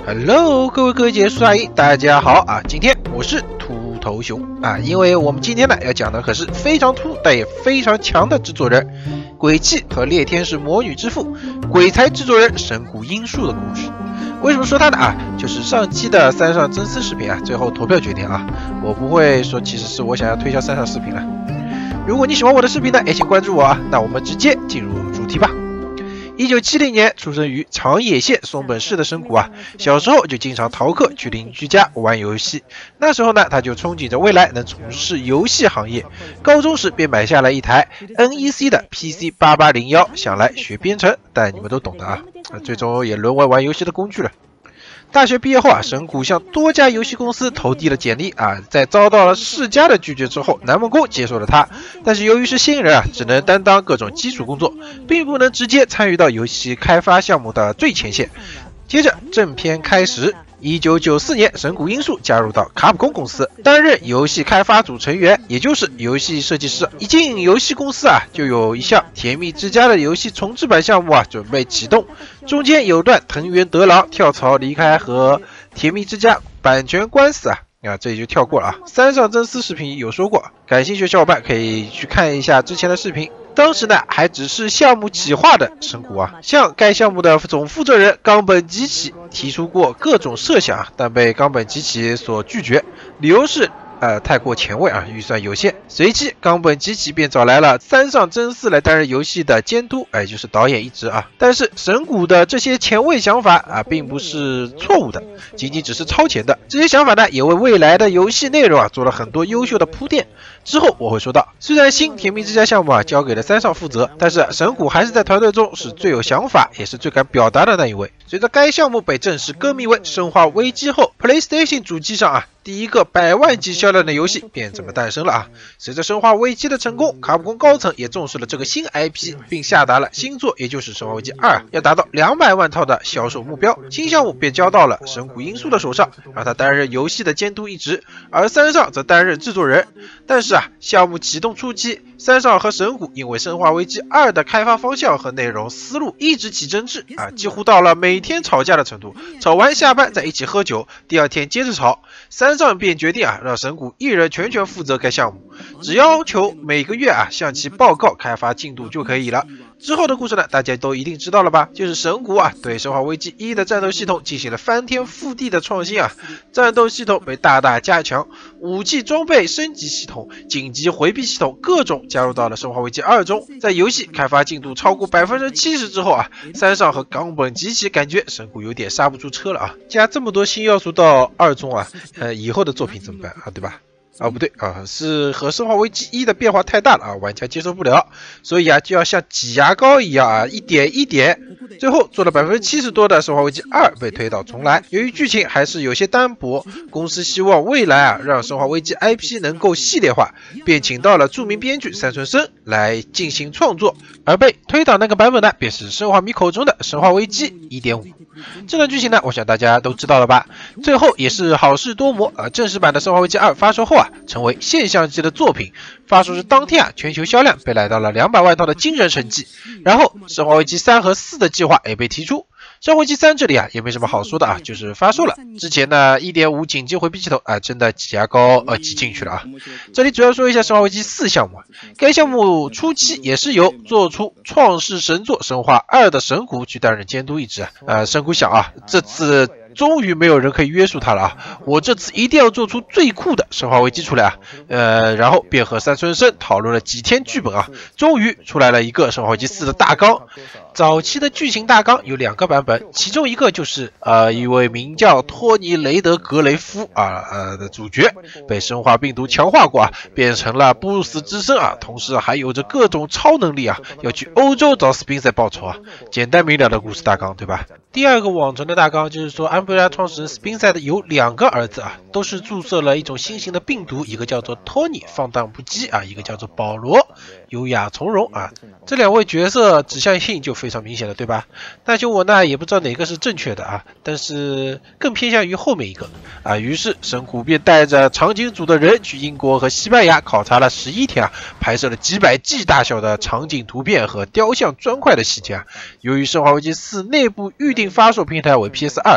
Hello， 各位哥姐叔阿姨，大家好啊！今天我是秃头熊啊，因为我们今天呢要讲的可是非常秃但也非常强的制作人——鬼泣和猎天使魔女之父、鬼才制作人神谷英树的故事。为什么说他呢啊？就是上期的三上真司视频啊，最后投票决定啊，我不会说其实是我想要推销三上视频了。如果你喜欢我的视频呢，也请关注我啊。那我们直接进入主题吧。1970年出生于长野县松本市的神谷啊，小时候就经常逃课去邻居家玩游戏。那时候呢，他就憧憬着未来能从事游戏行业。高中时便买下了一台 NEC 的 PC8801，想来学编程，但你们都懂的啊，最终也沦为玩游戏的工具了。大学毕业后啊，神谷向多家游戏公司投递了简历啊，在遭到了世嘉的拒绝之后，南梦宫接受了他，但是由于是新人啊，只能担当各种基础工作，并不能直接参与到游戏开发项目的最前线。接着正片开始。1994年，神谷英树加入到卡普空公司，担任游戏开发组成员，也就是游戏设计师。一进游戏公司啊，就有一项《甜蜜之家》的游戏重制版项目啊准备启动，中间有段藤原德郎跳槽离开和《甜蜜之家》版权官司啊，这里就跳过了啊。三上真司视频有说过，感兴趣的小伙伴可以去看一下之前的视频。当时呢，还只是项目企划的神谷啊，向该项目的总负责人冈本吉起提出过各种设想，但被冈本吉起所拒绝，理由是太过前卫啊，预算有限。随即冈本吉起便找来了三上真司来担任游戏的监督，就是导演一职啊。但是神谷的这些前卫想法啊，并不是错误的，仅仅只是超前的。这些想法呢，也为未来的游戏内容啊做了很多优秀的铺垫。之后我会说到，虽然新甜蜜之家项目啊交给了三上负责，但是神谷还是在团队中是最有想法，也是最敢表达的那一位。随着该项目被正式更名为《生化危机》后 ，PlayStation 主机上啊第一个100万级销量的游戏便这么诞生了啊！随着《生化危机》的成功，卡普空高层也重视了这个新 IP， 并下达了新作，也就是《生化危机2》要达到200万套的销售目标。新项目便交到了神谷英树的手上，让他担任游戏的监督一职，而三上则担任制作人。但是项目启动初期，三上和神谷因为《生化危机2》的开发方向和内容思路一直起争执几乎到了每天吵架的程度。吵完下班再一起喝酒，第二天接着吵。三上便决定让神谷一人全权负责该项目，只要求每个月向其报告开发进度就可以了。之后的故事呢，大家都一定知道了吧？就是神谷对《生化危机1》的战斗系统进行了翻天覆地的创新战斗系统被大大加强，武器装备升级系统、紧急回避系统各种加入到了《生化危机2》中。在游戏开发进度超过 70% 之后三上和冈本吉起感觉神谷有点刹不住车了加这么多新要素到2中以后的作品怎么办对吧？不对是和《生化危机1》的变化太大了玩家接受不了，所以就要像挤牙膏一样一点一点。最后做了 70% 多的《生化危机2》被推倒重来，由于剧情还是有些单薄，公司希望未来让《生化危机》IP 能够系列化，便请到了著名编剧三村生来进行创作，而被推倒那个版本呢，便是生化迷口中的《生化危机 1.5》。这段剧情呢，我想大家都知道了吧？最后也是好事多磨正式版的《生化危机2》发售后成为现象级的作品。发售日当天全球销量被来到了200万套的惊人成绩。然后《生化危机3》和4的计划也被提出。生化危机3这里也没什么好说的就是发售了。之前呢 1.5 紧急回避系统真的挤牙膏挤进去了这里主要说一下生化危机4项目该项目初期也是由做出创世神作生化2的神谷去担任监督一职神谷想这次终于没有人可以约束他了我这次一定要做出最酷的生化危机出来然后便和三村生讨论了几天剧本终于出来了一个生化危机4的大纲。早期的剧情大纲有2个版本，其中一个就是一位名叫托尼雷德格雷夫的主角被生化病毒强化过变成了不死之身同时还有着各种超能力要去欧洲找斯宾塞报仇简单明了的故事大纲对吧？第二个网传的大纲就是说安布拉创始人斯宾塞的有2个儿子都是注射了一种新型的病毒，一个叫做托尼放荡不羁一个叫做保罗优雅从容这2位角色指向性就非常明显了对吧？那就我呢也不知道哪个是正确的但是更偏向于后面一个于是神谷便带着场景组的人去英国和西班牙考察了11天拍摄了几百 G 大小的场景图片和雕像砖块的细节由于生化危机4内部预定发售平台为 PS2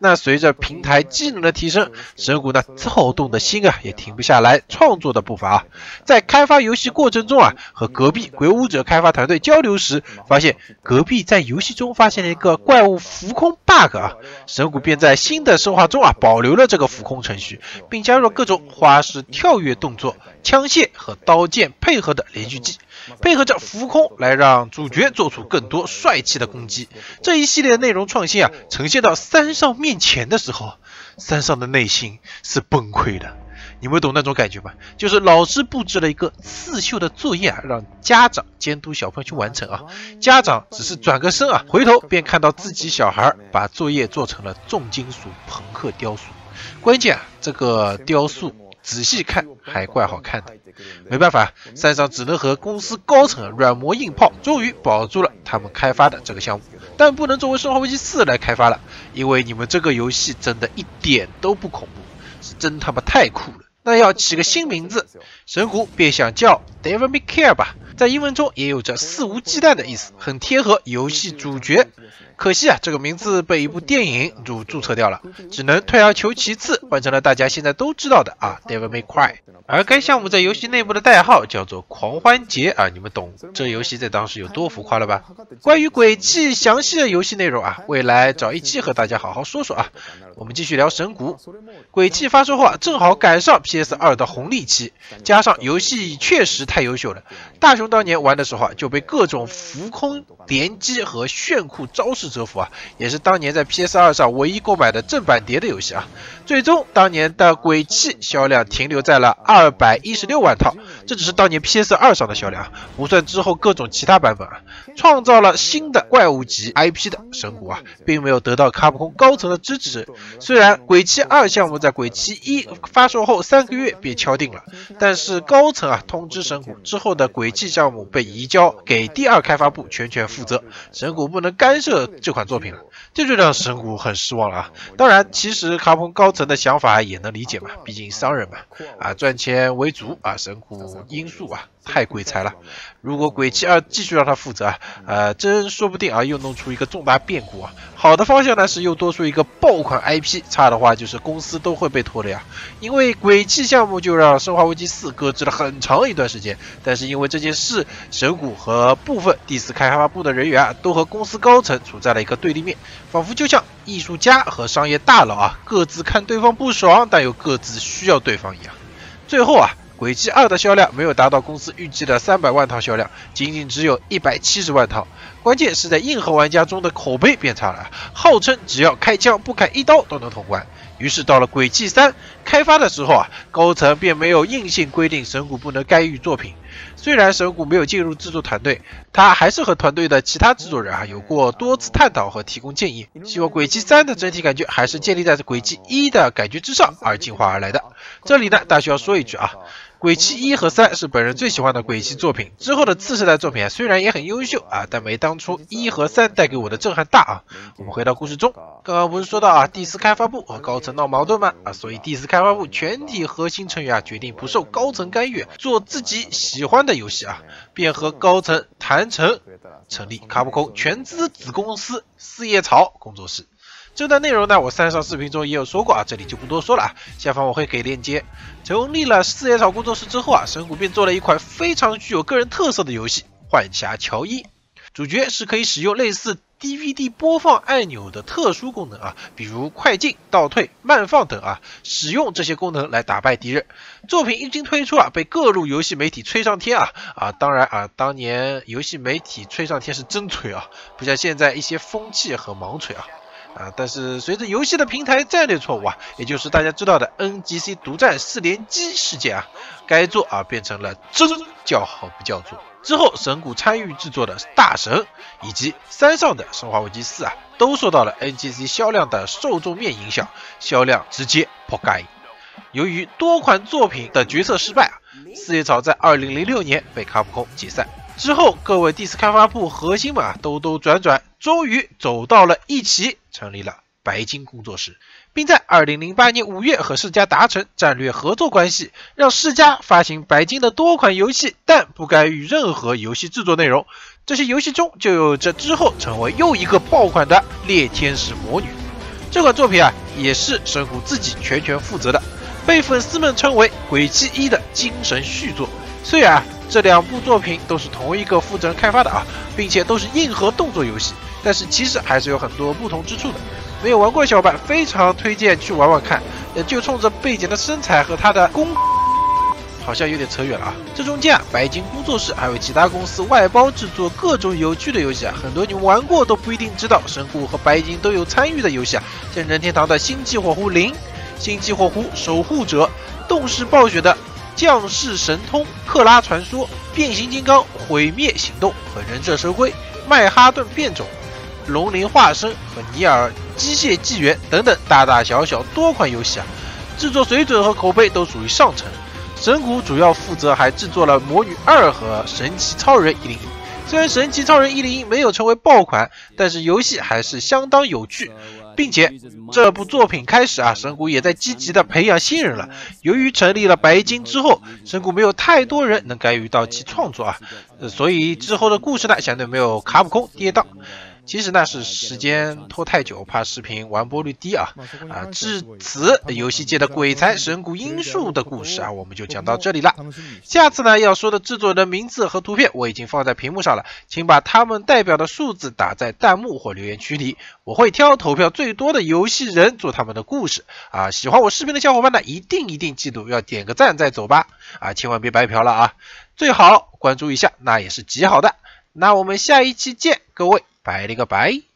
那随着平台机能的提升，神谷呢躁动的心啊也停不下来创作的步伐啊。在开发游戏过程中啊，和隔壁鬼武者开发团队交流时，发现隔壁在游戏中发现了一个怪物浮空 bug 啊，神谷便在新的生化中啊保留了这个浮空程序，并加入了各种花式跳跃动作、枪械和刀剑配合的连续技，配合着浮空来让主角做出更多帅气的攻击。这一系列内容创新啊，呈现到三上面前的时候，三上的内心是崩溃的。你们懂那种感觉吗？就是老师布置了一个刺绣的作业啊，让家长监督小朋友去完成啊。家长只是转个身啊，回头便看到自己小孩把作业做成了重金属朋克雕塑。关键啊，这个雕塑仔细看还怪好看的。没办法，三上只能和公司高层软磨硬泡，终于保住了他们开发的这个项目，但不能作为《生化危机4》来开发了，因为你们这个游戏真的一点都不恐怖，是真他妈太酷了。那要起个新名字，神谷便想叫 Devil May Care 吧，在英文中也有着肆无忌惮的意思，很贴合游戏主角。可惜啊，这个名字被一部电影注册掉了，只能退而求其次，换成了大家现在都知道的Devil May Cry。而该项目在游戏内部的代号叫做狂欢节啊，你们懂这游戏在当时有多浮夸了吧？关于鬼泣详细的游戏内容啊，未来找一期和大家好好说说啊。我们继续聊神谷。鬼泣发售后啊，正好赶上 PS2 的红利期，加上游戏确实太优秀了，大雄当年玩的时候啊，就被各种浮空连击和炫酷招式折服啊，也是当年在 PS2 上唯一购买的正版碟的游戏啊。最终当年的鬼泣销量停留在了216万套，这只是当年 PS2 上的销量，不算之后各种其他版本啊。创造了新的怪物级 IP 的神谷啊，并没有得到卡普空高层的支持。虽然鬼泣2项目在鬼泣1发售后3个月便敲定了，但是高层啊通知神谷之后的鬼泣项目被移交给第2开发部全权负责，神谷不能干涉这款作品了，这就让神谷很失望了啊。当然，其实卡普空高层的想法也能理解嘛，毕竟商人嘛，赚钱为主啊，神谷因素啊太鬼才了。如果鬼泣2继续让他负责真说不定又弄出一个重大变故啊。好的方向呢是又多出一个爆款 IP， 差的话就是公司都会被拖的呀。因为鬼泣项目就让生化危机4搁置了很长一段时间，但是因为这件事，神谷和部分第4开发部的人员都和公司高层处在了一个对立面，仿佛就像艺术家和商业大佬各自看对方不爽，但又各自需要对方一样。最后鬼泣2的销量没有达到公司预计的300万套销量，仅仅只有170万套。关键是在硬核玩家中的口碑变差了，号称只要开枪不开一刀都能通关。于是到了鬼泣3开发的时候高层便没有硬性规定神谷不能干预作品。虽然神谷没有进入制作团队，他还是和团队的其他制作人有过多次探讨和提供建议，希望鬼泣3的整体感觉还是建立在鬼泣1的感觉之上而进化而来的。这里呢，大需要说一句鬼泣1和3是本人最喜欢的鬼泣作品，之后的次世代作品虽然也很优秀但没当初1和3带给我的震撼大我们回到故事中，刚刚不是说到第4开发部和高层闹矛盾吗？所以第4开发部全体核心成员决定不受高层干预，做自己喜欢的游戏便和高层谈成立卡普空全资子公司四叶草工作室。这段内容呢，我3上视频中也有说过这里就不多说了下方我会给链接。成立了四叶草工作室之后神谷便做了一款非常具有个人特色的游戏《幻侠乔伊》，主角是可以使用类似 DVD 播放按钮的特殊功能比如快进、倒退、慢放等使用这些功能来打败敌人。作品一经推出被各路游戏媒体吹上天当然当年游戏媒体吹上天是真吹不像现在一些风气和盲吹但是随着游戏的平台战略错误也就是大家知道的 NGC 独占4连击事件该作变成了真叫好不叫座。之后神谷参与制作的大神以及3上的生化危机4都受到了 NGC 销量的受众面影响，销量直接破盖。由于多款作品的决策失败四叶草在2006年被卡普空解散。之后各位第4开发部核心们兜转转，终于走到了一起，成立了白金工作室，并在2008年5月和世嘉达成战略合作关系，让世嘉发行白金的多款游戏，但不干预任何游戏制作内容。这些游戏中就有着之后成为又一个爆款的猎天使魔女。 这款作品啊，也是神谷自己全权负责的，被粉丝们称为《鬼泣1》的精神续作。虽然这2部作品都是同一个负责人开发的啊，并且都是硬核动作游戏，但是其实还是有很多不同之处的。没有玩过的小伙伴非常推荐去玩玩看，就冲着贝简的身材和他的功，好像有点扯远了啊。这中间啊，白金工作室还有其他公司外包制作各种有趣的游戏啊，很多你们玩过都不一定知道，神谷和白金都有参与的游戏啊，像任天堂的《星际火狐0》、《星际火狐守护者》、动视暴雪的《降世神通》、《克拉传说》、《变形金刚毁灭行动》和《忍者神龟》、《曼哈顿变种》、《龙鳞化身》和《尼尔：机械纪元》等等大大小小多款游戏啊，制作水准和口碑都属于上乘。神谷主要负责还制作了《魔女2》和《神奇超人101》。虽然《神奇超人101》没有成为爆款，但是游戏还是相当有趣，并且这部作品开始啊，神谷也在积极的培养新人了。由于成立了白金之后，神谷没有太多人能干预到其创作啊，所以之后的故事呢，相对没有卡普空跌宕。其实呢是时间拖太久，怕视频完播率低啊。至此，游戏界的鬼才神谷英树的故事啊，我们就讲到这里了。下次呢要说的制作人的名字和图片我已经放在屏幕上了，请把他们代表的数字打在弹幕或留言区里，我会挑投票最多的游戏人做他们的故事啊。喜欢我视频的小伙伴呢，一定记住要点个赞再走吧啊，千万别白嫖了啊，最好关注一下，那也是极好的。那我们下一期见，各位。拜了个拜。